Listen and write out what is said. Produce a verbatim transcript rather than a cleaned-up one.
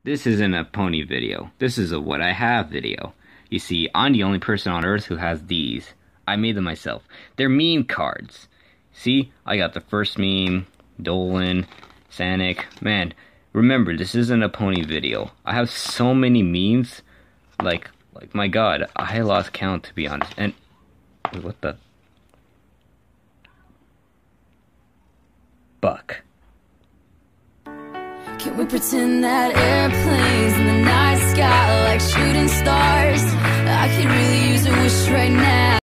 This isn't a pony video. This is a what I have video. You see, I'm the only person on earth who has these. I made them myself. They're meme cards. See, I got the first meme, Dolan, Sanic. Man, remember, this isn't a pony video. I have so many memes. Like, like my god, I lost count to be honest. And, wait, what the? Buck. Can we pretend that airplanes in the night sky like shooting stars? I could really use a wish right now.